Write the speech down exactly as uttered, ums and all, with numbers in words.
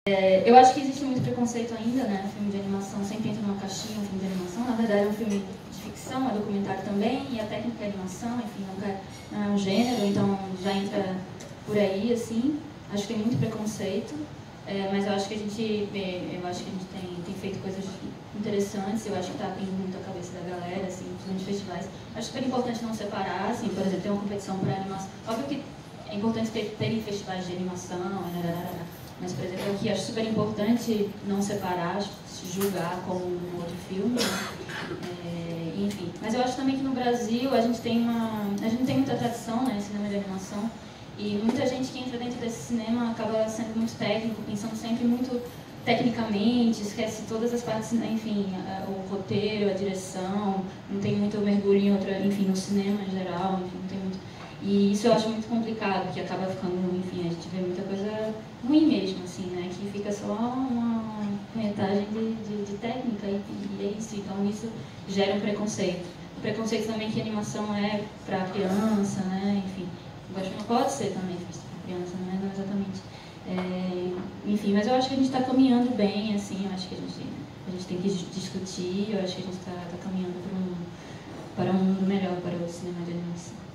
É, eu acho que existe muito preconceito ainda, né? O filme de animação sempre entra numa caixinha, um filme de animação. Na verdade é um filme de ficção, é documentário também, e a técnica é animação, enfim, não é um gênero, então já entra por aí, assim. Acho que tem muito preconceito, é, mas eu acho que a gente, eu acho que a gente tem, tem feito coisas interessantes, eu acho que está abrindo muito a cabeça da galera, assim, principalmente festivais. Acho super importante não separar, assim, por exemplo, ter uma competição para animação. Óbvio que é importante ter, terem festivais de animação, mas, por exemplo, aqui acho super importante não separar, se julgar como um outro filme, né? É, enfim. Mas eu acho também que no Brasil a gente tem uma, a gente não tem muita tradição, né, em cinema de animação, e muita gente que entra dentro desse cinema acaba sendo muito técnico, pensando sempre muito tecnicamente, esquece todas as partes, enfim, o roteiro, a direção, não tem muito mergulho em outra, enfim, no cinema em geral, enfim, não tem muito. E isso eu acho muito complicado, porque acaba ficando, enfim, a gente vê muita coisa ruim mesmo, assim, né, que fica só uma metagem de, de, de técnica e, e é isso, então isso gera um preconceito. O preconceito também que a animação é para criança, né, enfim, eu acho que não pode ser também para criança, né, não exatamente. É, enfim, mas eu acho que a gente está caminhando bem, assim, eu acho que a gente, a gente tem que discutir, eu acho que a gente está tá caminhando para um, para um mundo melhor para o cinema de animação.